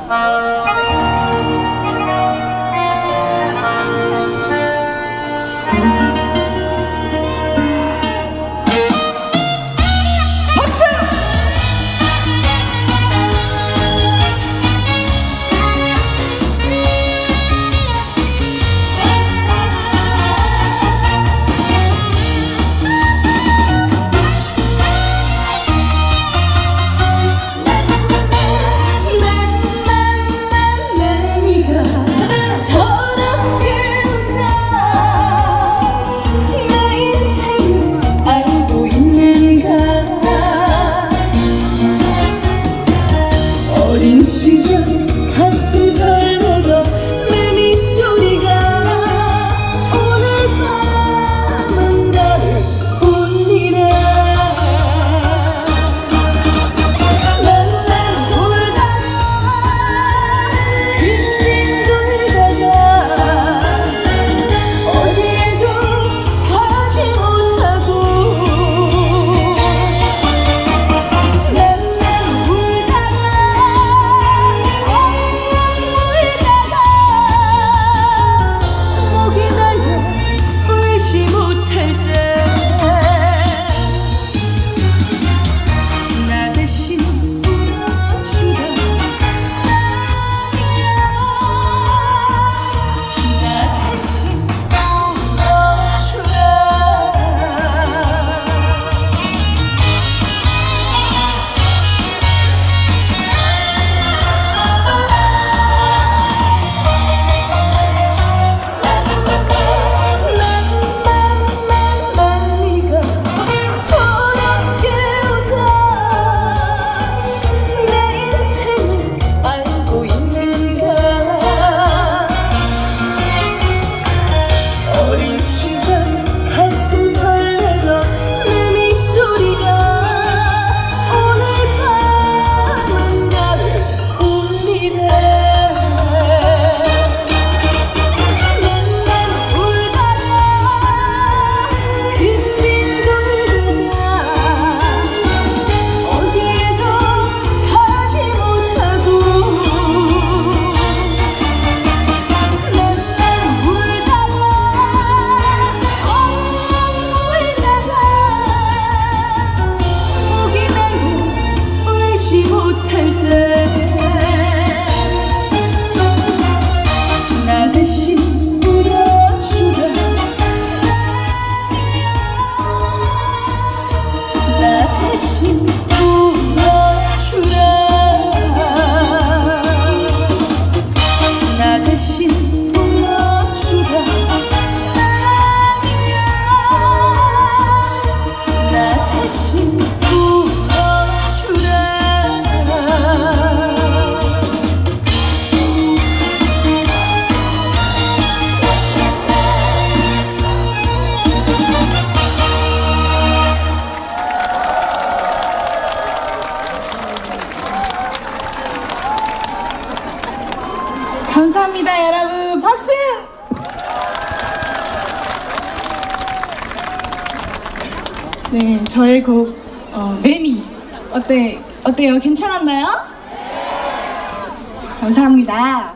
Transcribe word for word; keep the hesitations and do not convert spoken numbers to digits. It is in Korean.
어린 시절 가슴 설레던 내 미소리가 오늘 밤은 나를 울리네. 맨날 돌다가 빙빙 돌다가 어디에도 가지 못하고 맨날 울다가 나 대신 울어주라. 나 대신 울어주라. 나 대신 울어주라. 나 대신 감사합니다, 여러분. 박수! 네, 저의 곡 어, 매미 어때 어때요? 괜찮았나요? 감사합니다.